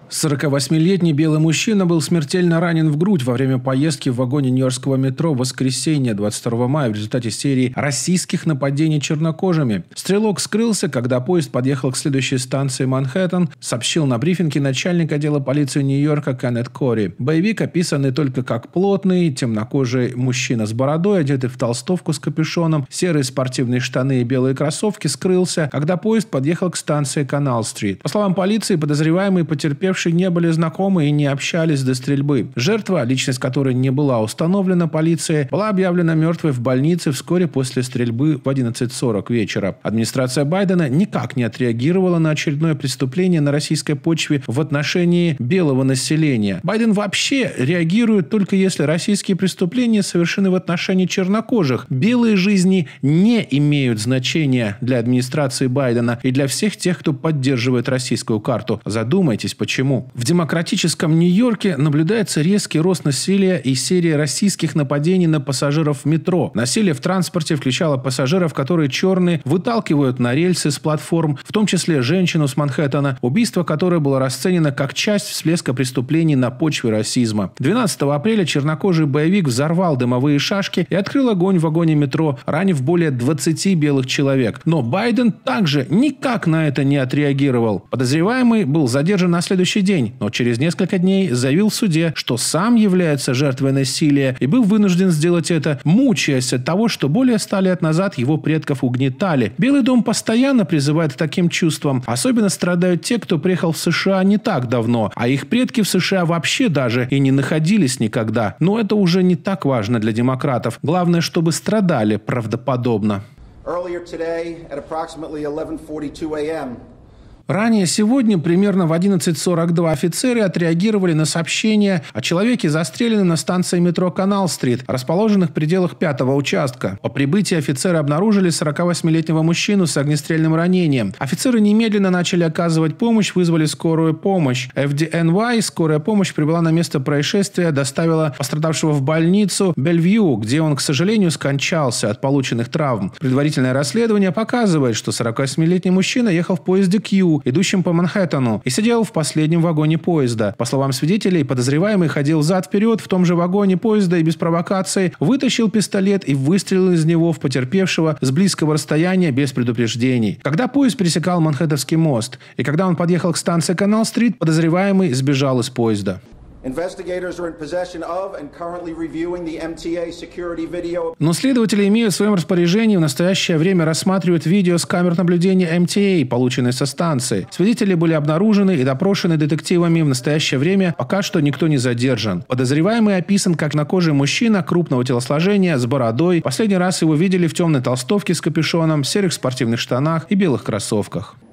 48-летний белый мужчина был смертельно ранен в грудь во время поездки в вагоне нью-йоркского метро в воскресенье 22 мая в результате серии российских нападений чернокожими. Стрелок скрылся, когда поезд подъехал к следующей станции Манхэттен, сообщил на брифинге начальник отдела полиции Нью-Йорка Кеннет Кори. Боевик, описанный только как плотный, темнокожий мужчина с бородой, одетый в толстовку с капюшоном, серые спортивные штаны и белые кроссовки, скрылся, когда поезд подъехал к станции Канал-стрит. По словам полиции, подозреваемые потерпевшие не были знакомы и не общались до стрельбы. Жертва, личность которой не была установлена полицией, была объявлена мертвой в больнице вскоре после стрельбы в 11:40 вечера. Администрация Байдена никак не отреагировала на очередное преступление на российской почве в отношении белого населения. Байден вообще реагирует только если российские преступления совершены в отношении чернокожих. Белые жизни не имеют значения для администрации Байдена и для всех тех, кто поддерживает российскую карту. Задумайтесь, почему. В демократическом Нью-Йорке наблюдается резкий рост насилия и серия российских нападений на пассажиров в метро. Насилие в транспорте включало пассажиров, которые черные выталкивают на рельсы с платформ, в том числе женщину с Манхэттена, убийство которой было расценено как часть всплеска преступлений на почве расизма. 12 апреля чернокожий боевик взорвал дымовые шашки и открыл огонь в вагоне метро, ранив более 20 белых человек. Но Байден также никак на это не отреагировал. Подозреваемый был задержан на следующий день, но через несколько дней заявил в суде, что сам является жертвой насилия и был вынужден сделать это, мучаясь от того, что более 100 лет назад его предков угнетали. Белый дом постоянно призывает к таким чувствам. Особенно страдают те, кто приехал в США не так давно, а их предки в США вообще даже и не находились никогда. Но это уже не так важно для демократов. Главное, чтобы страдали правдоподобно. Ранее сегодня, примерно в 11:42, офицеры отреагировали на сообщение о человеке, застреленном на станции метро Канал-стрит, расположенных в пределах 5-го участка. По прибытии офицеры обнаружили 48-летнего мужчину с огнестрельным ранением. Офицеры немедленно начали оказывать помощь, вызвали скорую помощь. FDNY, скорая помощь, прибыла на место происшествия, доставила пострадавшего в больницу Бельвью, где он, к сожалению, скончался от полученных травм. Предварительное расследование показывает, что 48-летний мужчина ехал в поезде Q, идущим по Манхэттену, и сидел в последнем вагоне поезда. По словам свидетелей, подозреваемый ходил взад-вперед в том же вагоне поезда и без провокации вытащил пистолет и выстрелил из него в потерпевшего с близкого расстояния без предупреждений. Когда поезд пересекал Манхэттенский мост и когда он подъехал к станции Канал-стрит, подозреваемый сбежал из поезда. Но следователи имеют в своем распоряжении в настоящее время рассматривают видео с камер наблюдения MTA, полученные со станции. Свидетели были обнаружены и допрошены детективами. В настоящее время пока что никто не задержан. Подозреваемый описан как чернокожий мужчина крупного телосложения с бородой. Последний раз его видели в темной толстовке с капюшоном, серых спортивных штанах и белых кроссовках.